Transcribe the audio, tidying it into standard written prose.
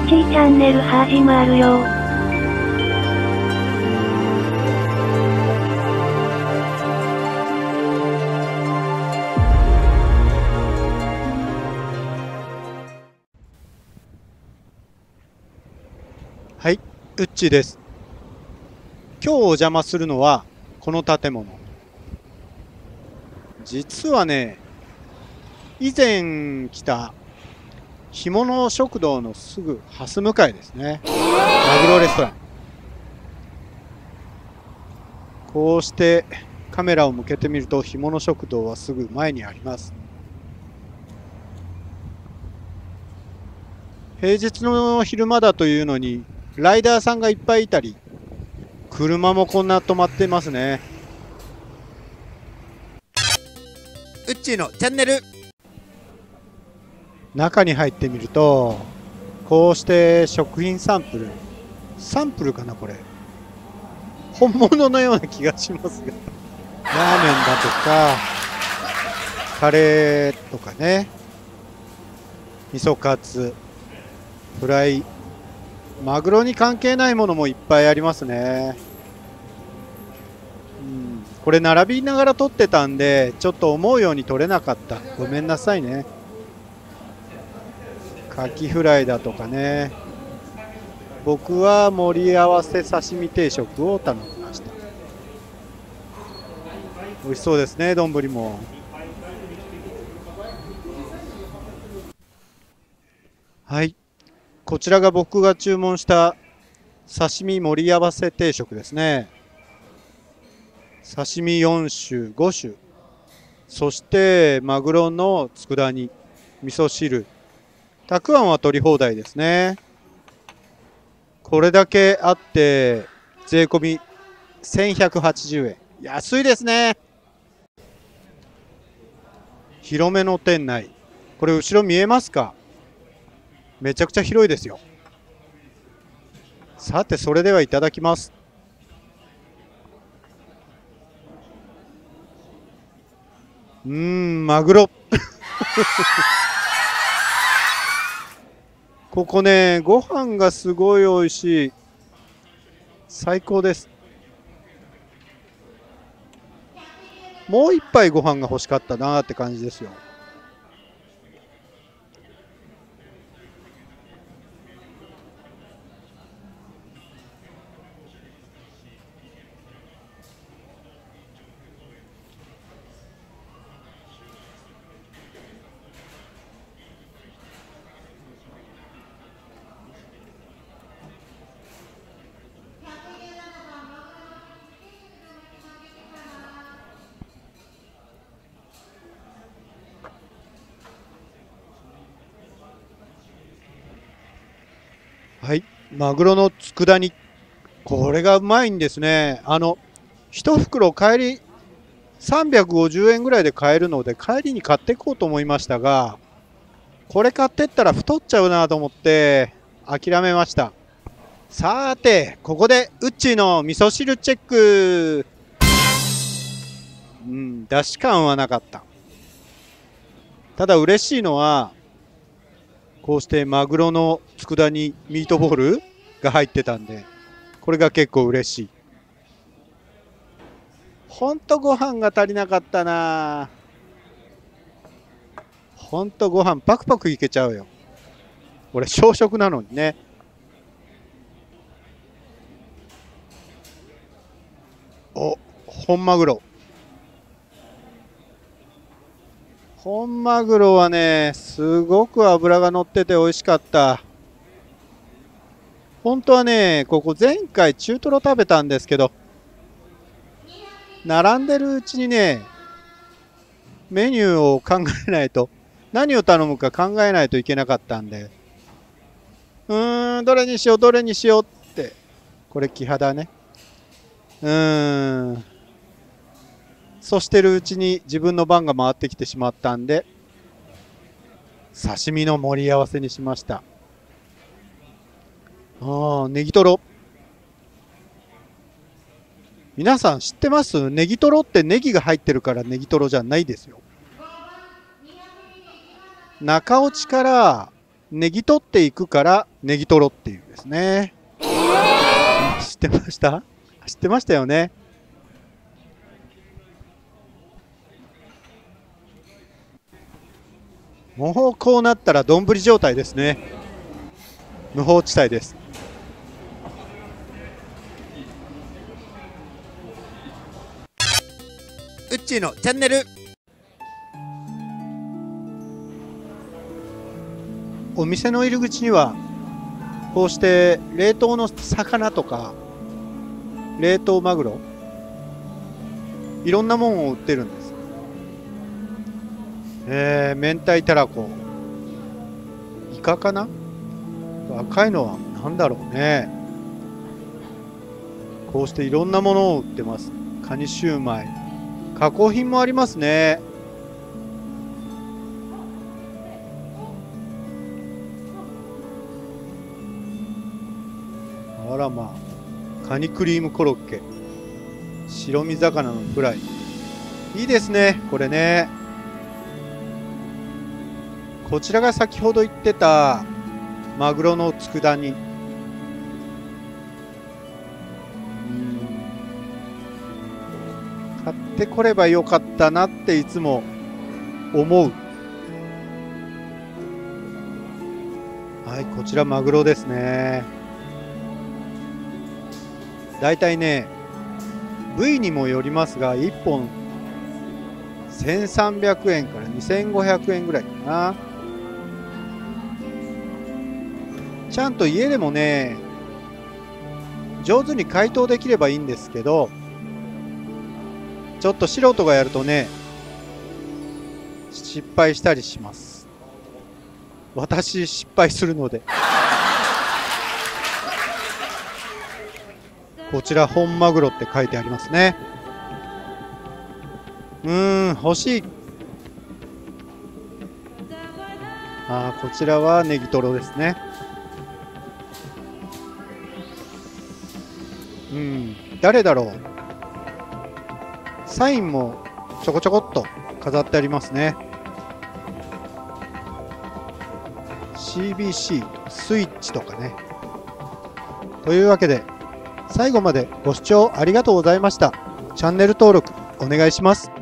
ッチーチャンネル始まるよ。 はい、ウッチーです。今日お邪魔するのはこの建物。実はね、以前来た干物食堂のすぐ蓮向かいですね。マグロレストラン。こうしてカメラを向けてみると干物食堂はすぐ前にあります。平日の昼間だというのにライダーさんがいっぱいいたり、車もこんな止まってますね。ウッチーのチャンネル。中に入ってみると、こうして食品サンプルかな、これ本物のような気がしますが、ラーメンだとかカレーとかね、味噌カツ、フライ、マグロに関係ないものもいっぱいありますね。これ並びながら撮ってたんでちょっと思うように撮れなかった。ごめんなさいね。カキフライだとかね。僕は盛り合わせ刺身定食を頼みました。美味しそうですね、丼も。はい、こちらが僕が注文した刺身盛り合わせ定食ですね。刺身4種5種、そしてマグロの佃煮、味噌汁、たくあんは取り放題ですね。これだけあって税込み1180円。安いですね。広めの店内、これ後ろ見えますか？めちゃくちゃ広いですよ。さてそれではいただきます。マグロここね、ご飯がすごい美味しい。最高です。もう一杯ご飯が欲しかったなーって感じですよ。はい、マグロの佃煮、これがうまいんですね。1袋帰り350円ぐらいで買えるので、帰りに買っていこうと思いましたが、これ買ってったら太っちゃうなと思って諦めました。さてここでウッチーの味噌汁チェック。出汁感はなかった。ただ嬉しいのは、こうしてマグロの佃煮ミートボールが入ってたんで、これが結構嬉しい。ほんとご飯が足りなかったな。ほんとご飯パクパクいけちゃうよ。俺小食なのにね。お、本マグロ。本マグロはね、すごく脂が乗ってて美味しかった。本当はね、ここ前回中トロ食べたんですけど、並んでるうちにね、メニューを考えないと、何を頼むか考えないといけなかったんで、どれにしようどれにしようって、これキハダね。そうしてるうちに自分の番が回ってきてしまったんで、刺身の盛り合わせにしました。ネギトロ。皆さん知ってます？ネギトロってネギが入ってるからネギトロじゃないですよ。中落ちからネギ取っていくからネギトロっていうですね。知ってました？知ってましたよね。もうこうなったら丼状態ですね。無法地帯です。 うっちーのチャンネル。 お店の入り口にはこうして冷凍の魚とか冷凍マグロ、いろんなものを売ってるんです。明太たらこ、イカかな。赤いのは何だろうね。こうしていろんなものを売ってます。カニシューマイ、加工品もありますね。あらまあ、カニクリームコロッケ、白身魚のフライ、いいですねこれね。こちらが先ほど言ってたマグロの佃煮。買ってこればよかったなっていつも思う。はい、こちらマグロですね。だいたいね、部位にもよりますが、1本1300円から2500円ぐらいかな。ちゃんと家でもね、上手に解凍できればいいんですけど、ちょっと素人がやるとね、失敗したりします。私失敗するので。こちら本マグロって書いてありますね。欲しい。こちらはネギトロですね。誰だろう。サインもちょこちょこっと飾ってありますね。CBC スイッチとかね。というわけで、最後までご視聴ありがとうございました。チャンネル登録お願いします。